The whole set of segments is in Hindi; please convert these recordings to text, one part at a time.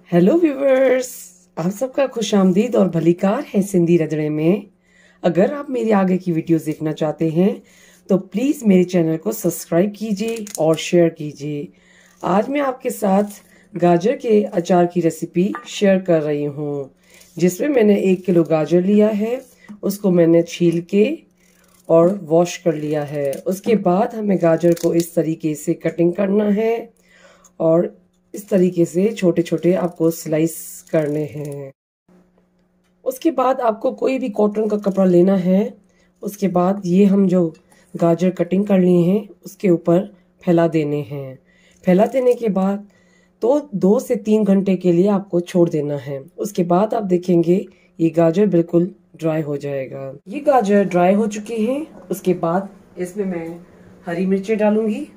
हेलो व्यूवर्स, आप सबका खुशामदीद और भलीकार है सिंधी रंधिणे में। अगर आप मेरी आगे की वीडियोस देखना चाहते हैं तो प्लीज़ मेरे चैनल को सब्सक्राइब कीजिए और शेयर कीजिए। आज मैं आपके साथ गाजर के अचार की रेसिपी शेयर कर रही हूँ, जिसमें मैंने 1 किलो गाजर लिया है। उसको मैंने छील के और वॉश कर लिया है। उसके बाद हमें गाजर को इस तरीके से कटिंग करना है और इस तरीके से छोटे छोटे आपको स्लाइस करने हैं। उसके बाद आपको कोई भी कॉटन का कपड़ा लेना है। उसके बाद ये हम जो गाजर कटिंग कर लिए हैं उसके ऊपर फैला देने हैं। फैला देने के बाद तो 2 से 3 घंटे के लिए आपको छोड़ देना है। उसके बाद आप देखेंगे ये गाजर बिल्कुल ड्राई हो जाएगा। ये गाजर ड्राई हो चुके हैं। उसके बाद इसमें मैं हरी मिर्चें डालूंगी,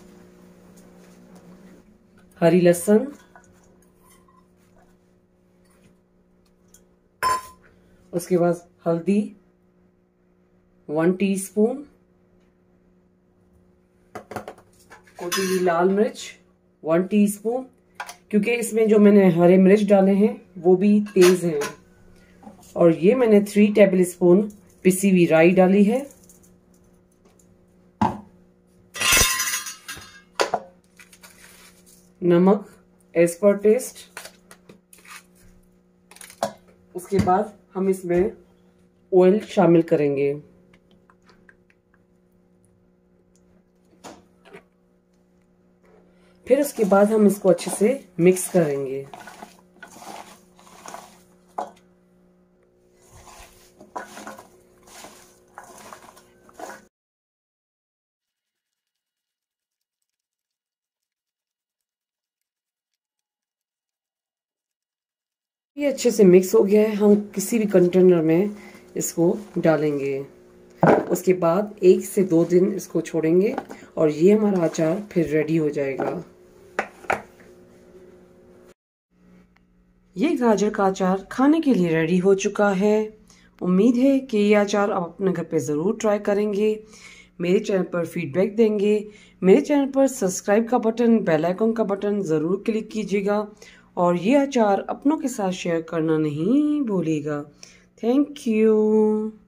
हरी लहसुन, उसके बाद हल्दी 1 टीस्पून, कुटी हुई लाल मिर्च 1 टीस्पून, क्योंकि इसमें जो मैंने हरे मिर्च डाले हैं वो भी तेज हैं। और ये मैंने 3 टेबल स्पून पिसी हुई राई डाली है। नमक एज पर टेस्ट। उसके बाद हम इसमें ऑयल शामिल करेंगे। फिर उसके बाद हम इसको अच्छे से मिक्स करेंगे। ये अच्छे से मिक्स हो गया है। हम किसी भी कंटेनर में इसको डालेंगे। उसके बाद 1 से 2 दिन इसको छोड़ेंगे और ये हमारा अचार फिर रेडी हो जाएगा। ये गाजर का अचार खाने के लिए रेडी हो चुका है। उम्मीद है कि ये अचार आप अपने घर पे ज़रूर ट्राई करेंगे। मेरे चैनल पर फीडबैक देंगे। मेरे चैनल पर सब्सक्राइब का बटन, बेल आइकन का बटन ज़रूर क्लिक कीजिएगा और ये अचार अपनों के साथ शेयर करना नहीं भूलिएगा। Thank you.